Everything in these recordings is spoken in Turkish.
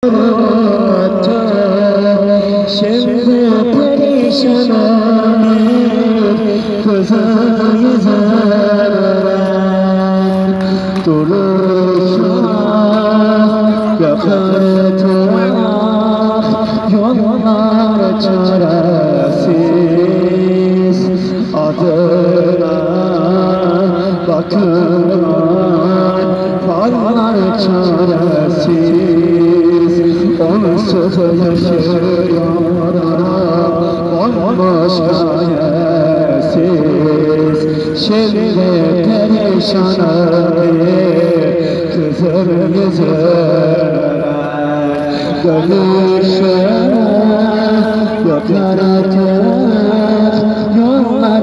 Şimdi perişanım kızıl yüzünden duruşlar yakıtlar yollar çaresiz adına bakılan fallar çaresiz onsuz yaşıyor olmuş gayesiz şimdi perişanım kızıl yüzünden dönüşler yok yaratır yollar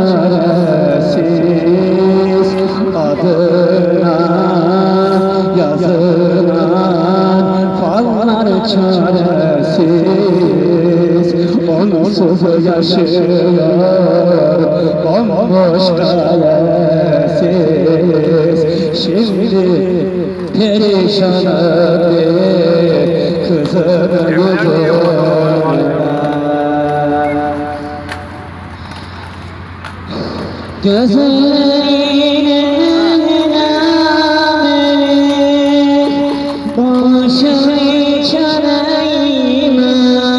çaresiz adına yazılan fallar çaresiz onsuz yaşıyor bomboş gayesiz şimdi perişanım kızıl yüzünden gözlerinin ameli boşa içereyime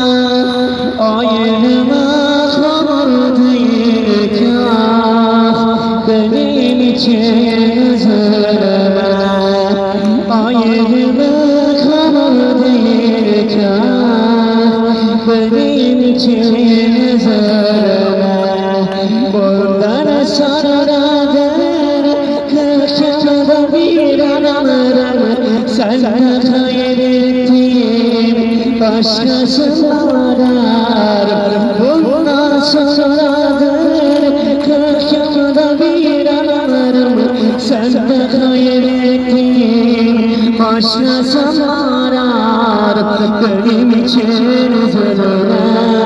aynıma kor değil kah benim için üzülme aynıma kor değil kah benim için üzülme bundan sonradır 40 yılda bir anlarım senden kaybettiğim başkası arar bundan sonradır 40 yılda bir anlarım senden kaybettiğim başkası arar benim için üzülme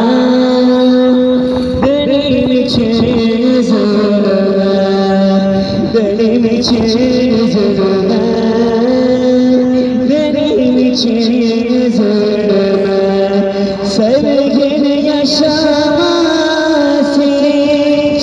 benim için üzülme benim için üzülme benim için üzülme sevgini yaşamaz hiç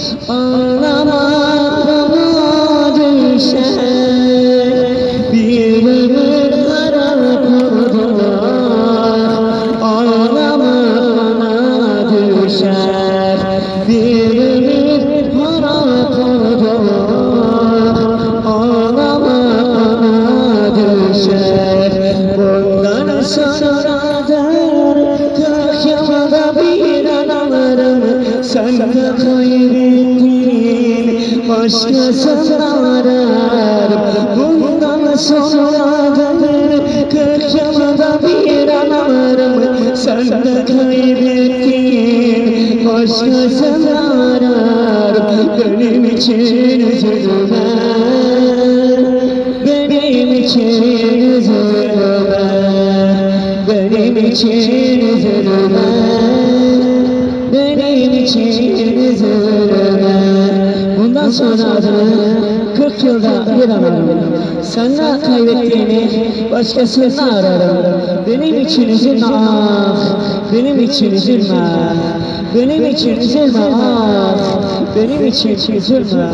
ağlamak bana düşer bir ömür harap oldular ağlamak bana düşer bir ömür harap oldular ağlamak bana düşer bundan sonradır 40 yılda bir anlarım sende kaybettiğim başkası arar bundan sonradır 40 yılda bir anlarım sende kaybettiğim başkası arar benim için üzülme benim için üzülme benim için üzülme benim için üzülme bundan sonradır 40 yılda bir anlarım senden kaybettiğimi başkasını ararım benim için üzülme ah benim için üzülme benim için üzülme ah benim için üzülme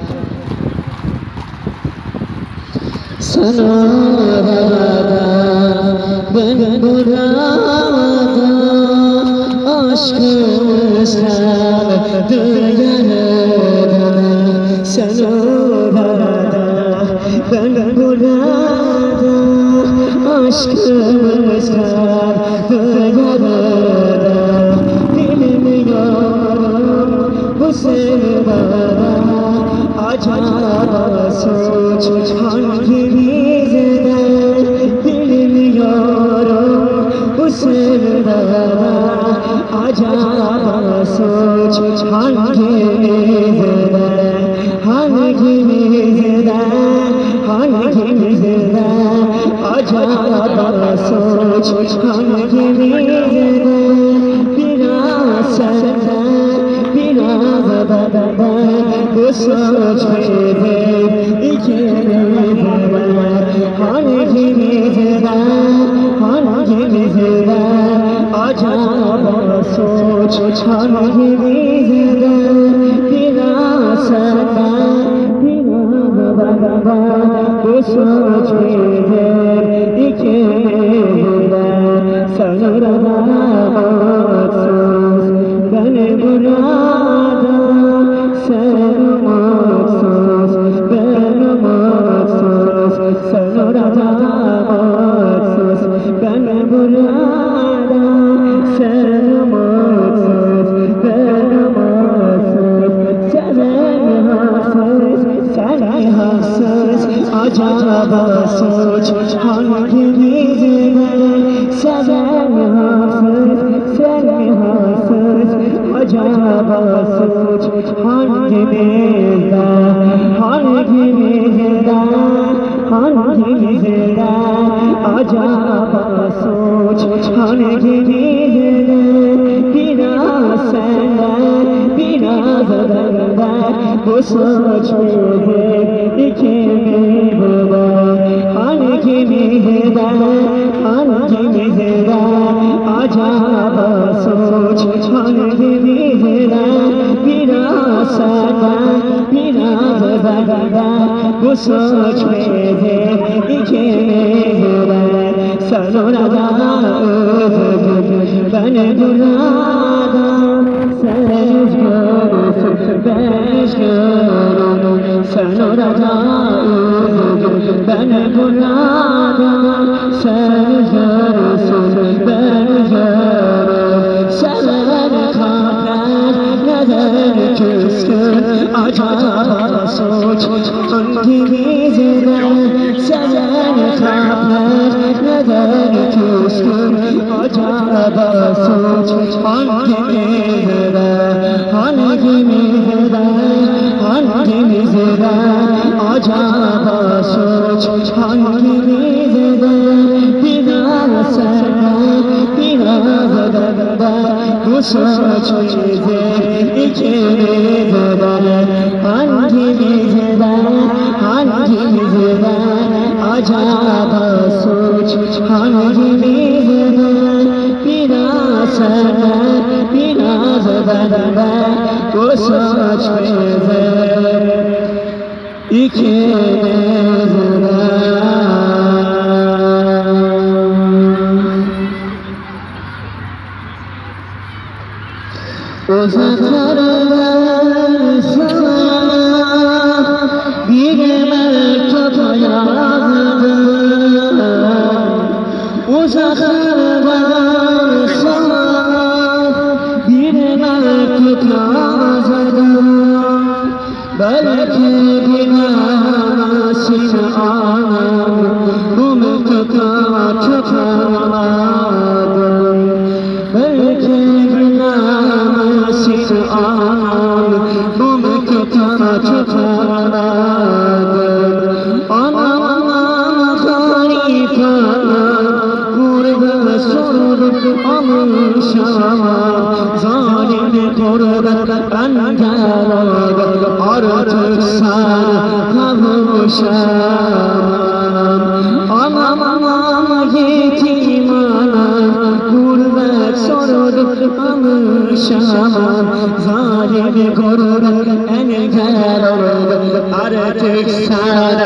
sen orada ben burada aşkımız kaldı yarıda sen orada ben burada aşkımız kaldı yarıda bilmiyorum bu sevdada acaba suç hangimizde bilmiyorum bu sevdada acaba suç hangimizde hangimizde hangimizde acaba suç hangimizde biraz senden biraz da bu suç bizim ikimizde hangimizde bizden acaba soç hangimizden biraz senden biraz benden bu soç bizim ikimizden sanırım mutsuz beni burada sen mutsuz ben mutsuz sen orada mutsuz ben burada sen mutsuz ben mutsuz sen haksız sen haksız acaba suç hangimizden sen haksız sen haksız acaba suç hangimizden hangimizden hangimizden acaba suç hangimizden biraz senden biraz benden bu suç bizim ikimizden hangimizden hangimizden acaba suç hangimizden biraz senden biraz benden bu suç bizim ikimizden sen orada üzgün ben burada sen üzgünsün ben üzgünüm sen orada üzgün ben burada sen üzgünsün ben üzgünüm seven kalpler neden küskün acaba suç hangimizden seven kalpler neden küskün acaba suç hangimizden hangimizden hangimizden acaba suç hangimizden biraz senden biraz benden bu suç bizim ikimizden hangimizden hangimizden acaba suç hangimizden biraz senden biraz benden bu suç bizim ikimizden uzaklardan sana bir mektup yazdım uzaklardan sana bir mektup yazdım belki bilemezsin anam bu mektupta çok ağladım belki bilemezsin anam bu mektupta çok ağladım anam garip anam burada sordum alışamam zalim kurban engel oldum artık sana kavuşamam anam yetim anam gurbet sordum alışamam zalim kurban engel oldum artık sana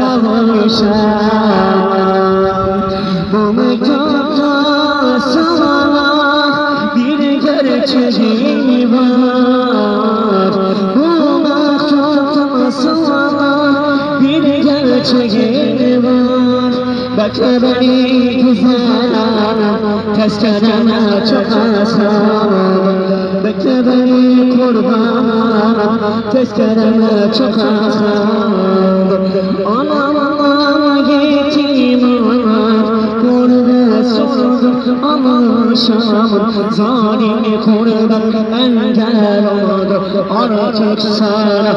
kavuşamam bu mektupta sana bir gerçeği var bu mektupta sana bir gerçeği var bekle beni güzel anam tezkereme çok asam bekle beni kurban anam tezkereme çok asam anam yetim anam gurbet sordum alışamam zalim kurban engel oldu artık sana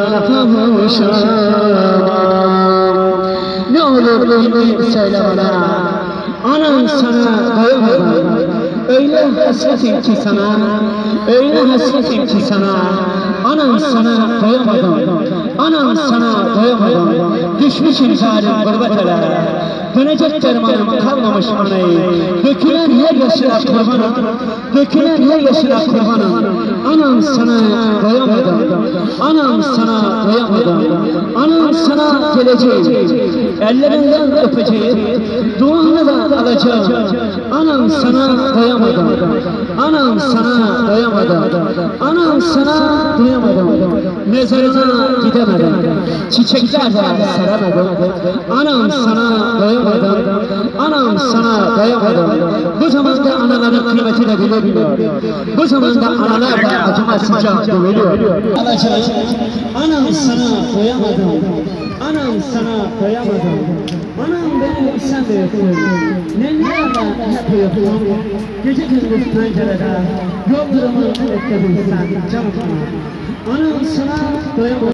kavuşamam ne olur beni söyle bana anam sana doymadan Öyle hasretim ki sana, öyle hasretim ki sana. Anam sana doyamadım, anam sana doyamadım. Düşmüşüm zalim gurbet ele, dönecek dermanım kalmamış anayı. Dökülen her yaşına kurbanım, dökülen her yaşına kurbanım. Anam sana doyamadım, anam sana doyamadım. Anam sana geleceğim, ellerinden öpeceğim, duanı da alacağım. Anam sana doyamadım, anam sana doyamadım, anam sana doyamadım. Mezarına gidemedim, çiçekler de seremedim. Anam sana doyamadım, anam sana doyamadım. Bu zamanda anaların kıymeti de bilemiyor. Bu zamanda analar da acımasızca dövülüyor. Anam sana doyamadım, anam sana doyamadım. Anam beni sen büyüttün, nennemle hep büyüttün. Gece gündüz pencerede, yoldurumu bekledin sen canım. Anam sana doyamadım.